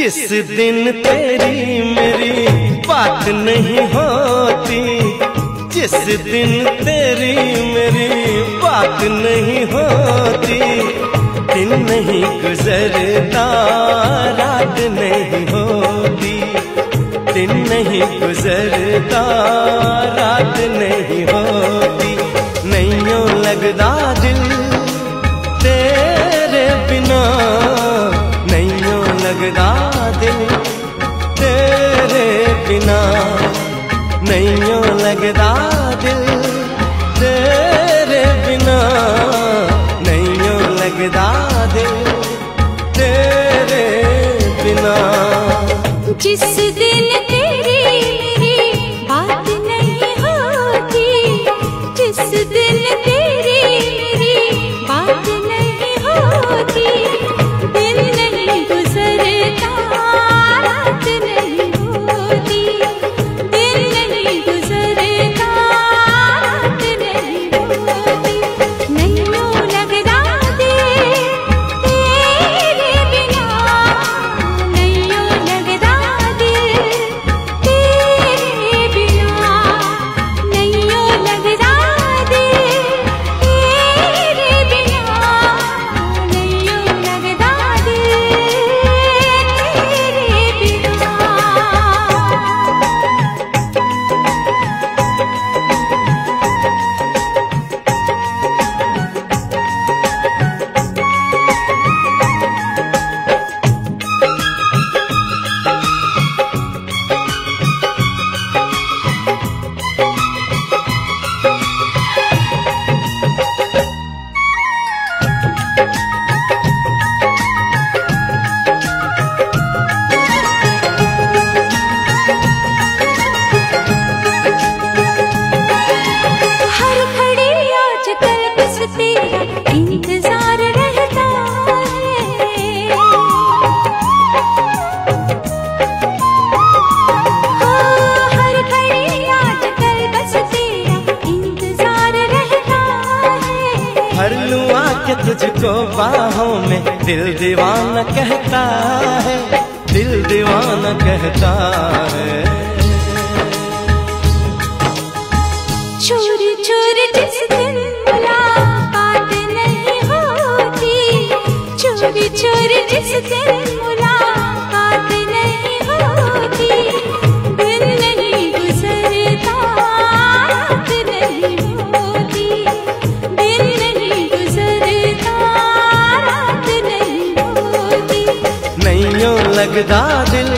जिस दिन तेरी मेरी बात नहीं होती, जिस दिन तेरी मेरी बात नहीं होती, दिन नहीं गुजरता रात नहीं होती, दिन नहीं गुजरता रात नहीं होती। नैयों लगदा दिल तेरे बिना, नैयों लगदा दिल तेरे बिना, नैयों लगदा दिल तेरे बिना, नैयों लगदा दिल तेरे बिना। जिस दिन तेरी मेरी बात नहीं होती, जिस दिन तेरी मेरी बात नहीं होती, दिन नहीं गुजरता रात नहीं होती, दिन नहीं गुजरता रात नहीं होती। नैयों लगदा दिल तेरे बिना, नैयों लगदा दिल तेरे बिना, नैयों लगदा दिल तेरे बिना, नैयों लगदा दिल तेरे बिना। हर घड़ी आजकल बस तेरा इंतजार रहता है, हर घड़ी आजकल बस तेरा इंतजार रहता है। भर लूं आके तुझको बाहों में, दिल दीवाना कहता है, दिल दीवाना कहता है। चोरी चोरी जिस दिन मुलाकात नहीं होती, चोरी चोरी जिस दिन मुलाकात नहीं होती, दिन नहीं गुजरता रात नहीं होती, दिन नहीं गुजरता रात नहीं होती। नैयों लगदा दिल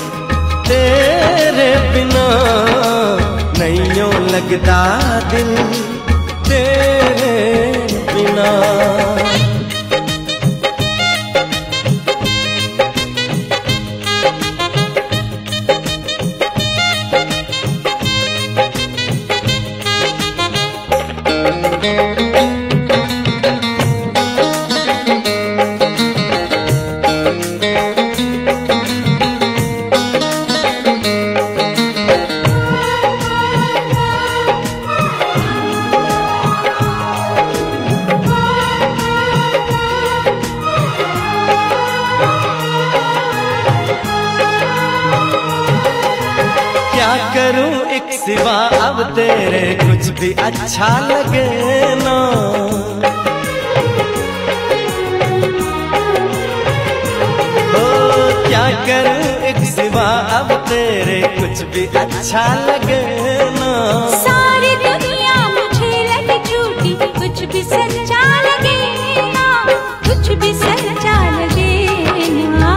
तेरे बिना, नैयों लगदा दिल तेरे बिना। क्या करूं एक सिवा अब तेरे कुछ भी अच्छा लगे ना, ओ क्या करूं एक सिवा अब तेरे कुछ भी अच्छा लगे ना। सारी दुनिया मुझे लगे झूठी, कुछ भी सच्चा लगे ना, कुछ भी सच्चा लगे ना।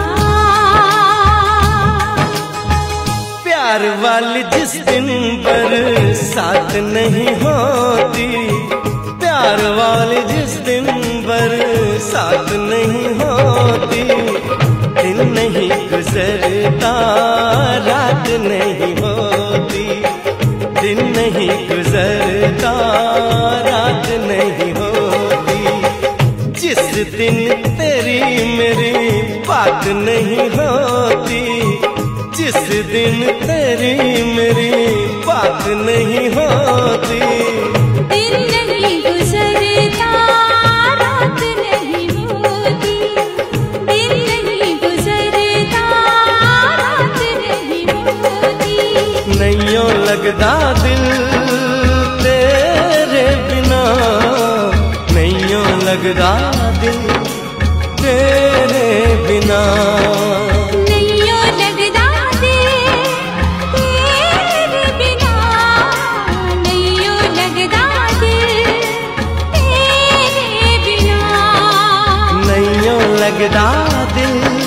प्यार वाली जिस दिन बरसात नहीं होती, प्यार वाली जिस दिन बरसात नहीं होती, दिन नहीं गुजरता रात नहीं होती, दिन नहीं गुजरता रात नहीं होती। जिस दिन तेरी मेरी बात नहीं होती, जिस दिन तेरी मेरी बात नहीं होती, दिन नहीं गुजरता रात नहीं होती, दिन नहीं गुजरता लगदा दिल तेरे बिना, नैयों लगदा दिल तेरे बिना। नैयों लगदा दिल तेरे बिना, नैयों लगदा दिल तेरे बिना। नैयों लगदा दिल